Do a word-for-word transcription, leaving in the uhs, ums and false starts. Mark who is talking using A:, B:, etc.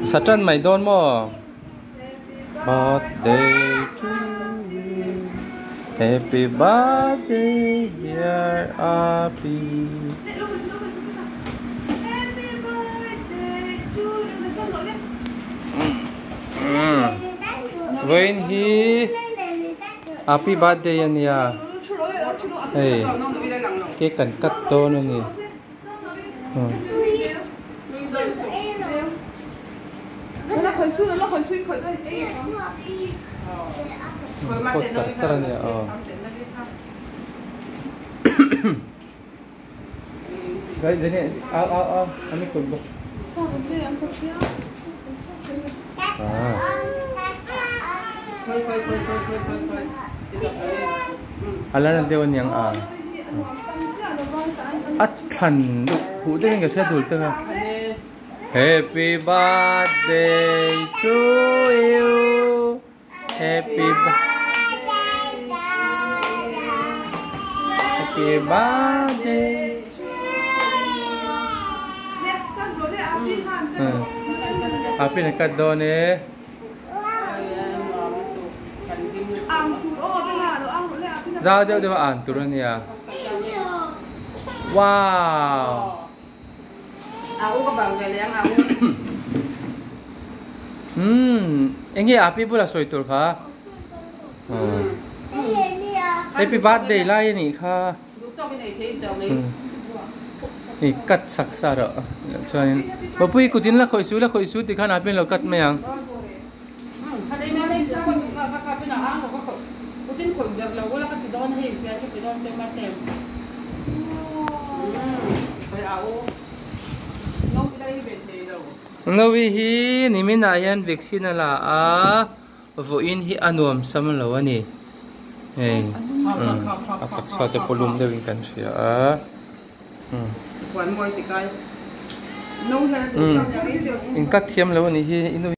A: Satan mày đón mò. Birthday to you. Happy birthday dear Abi. When he happy birthday yan ya. Hey, cái cần cắt to nữa nè. Cột chặt chặt nè. Ờ. Cái gì nè? Ao ao ao, anh ấy cột bọc. À. Ala nanti wan yang a. At than hu de nge sia dul ta. Happy birthday to you. Happy Happy birthday. Happy nak kado ni. Giao giao được ăn tụi nó à? Wow.
B: Aku ke bang yang aku.
A: Hmm, ini api pula soy tur kah? Happy birthday lah ini kah? Ini cut saksa ro. Soalnya, bapak ikutin lah kau isu lah kau isu di kan api lo cut mayang. Tin khủng được là wala ka pidon hay kaya ka pidon sa matem. Phải áo. No pilay bente daw. Ngawi hi nimin ayan vaccine la a vo in hi anuam samalaw ani. Eh. Apak sa te polum daw kan siya a. Hmm.
B: Kwan mo itikay. No hela tu kam yang ini.
A: Ingkat thiam law ni hi inu